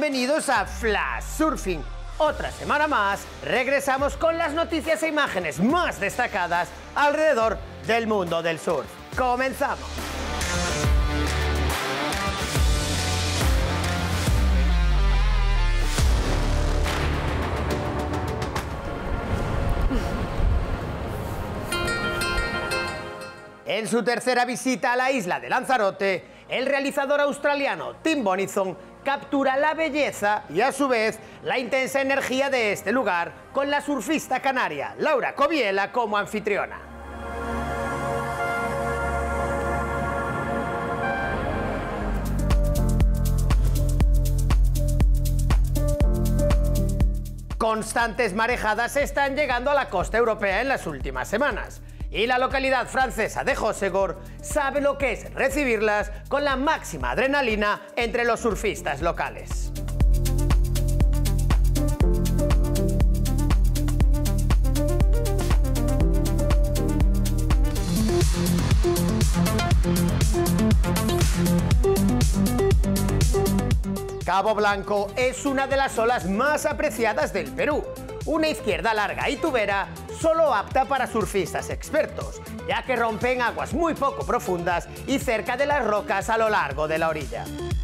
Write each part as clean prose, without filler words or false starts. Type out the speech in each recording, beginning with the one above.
Bienvenidos a Flash Surfing. Otra semana más, regresamos con las noticias e imágenes más destacadas alrededor del mundo del surf. ¡Comenzamos! En su tercera visita a la isla de Lanzarote, el realizador australiano Tim Bonison captura la belleza y a su vez la intensa energía de este lugar con la surfista canaria Laura Coviela como anfitriona. Constantes marejadas están llegando a la costa europea en las últimas semanas. Y la localidad francesa de Hossegor sabe lo que es recibirlas con la máxima adrenalina entre los surfistas locales. Cabo Blanco es una de las olas más apreciadas del Perú. Una izquierda larga y tubera, solo apta para surfistas expertos, ya que rompen aguas muy poco profundas y cerca de las rocas a lo largo de la orilla.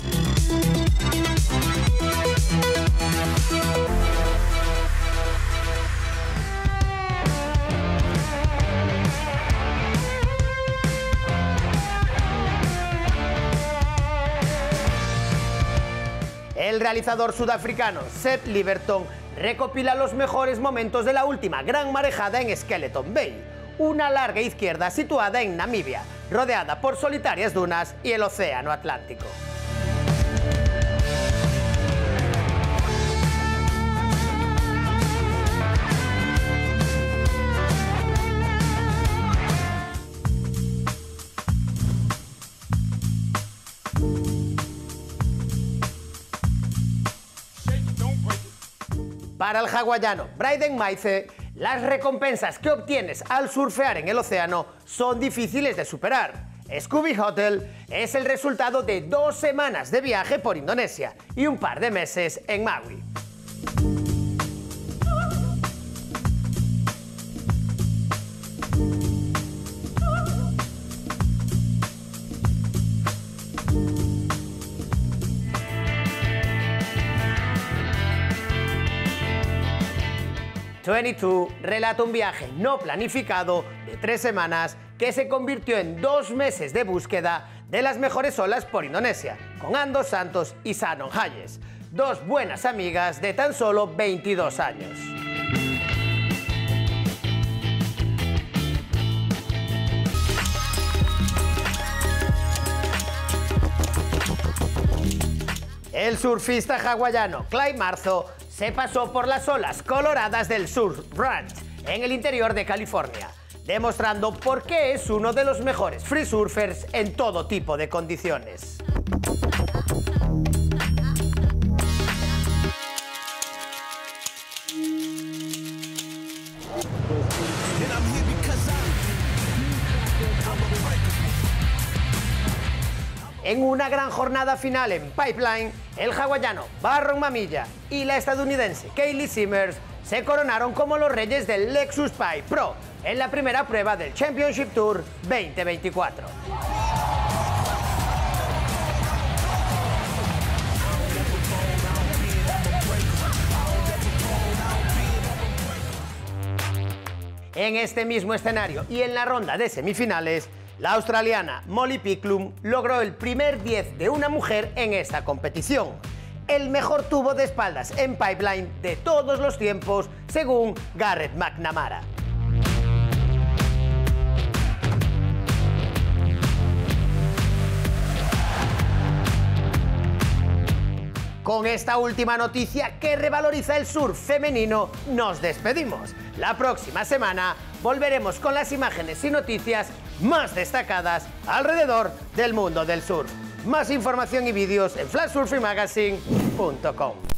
El realizador sudafricano Seth Liberton recopila los mejores momentos de la última gran marejada en Skeleton Bay, una larga izquierda situada en Namibia, rodeada por solitarias dunas y el océano Atlántico. Para el hawaiano Braden Maize, las recompensas que obtienes al surfear en el océano son difíciles de superar. Scooby Hotel es el resultado de 2 semanas de viaje por Indonesia y un par de meses en Maui. Twenty-Two relata un viaje no planificado de 3 semanas que se convirtió en 2 meses de búsqueda de las mejores olas por Indonesia, con Ando Santos y Shannon Hayes, 2 buenas amigas de tan solo 22 años. El surfista hawaiano Clay Marzo se pasó por las olas coloradas del Surf Ranch en el interior de California, demostrando por qué es uno de los mejores free surfers en todo tipo de condiciones. En una gran jornada final en Pipeline, el hawaiano Barron Mamilla y la estadounidense Kaylee Simmers se coronaron como los reyes del Lexus Pi Pro en la primera prueba del Championship Tour 2024. En este mismo escenario y en la ronda de semifinales, la australiana Molly Picklum logró el primer 10 de una mujer en esta competición, el mejor tubo de espaldas en Pipeline de todos los tiempos, según Garrett McNamara. Con esta última noticia que revaloriza el surf femenino, nos despedimos. La próxima semana volveremos con las imágenes y noticias más destacadas alrededor del mundo del surf. Más información y vídeos en flashsurfingmagazine.com.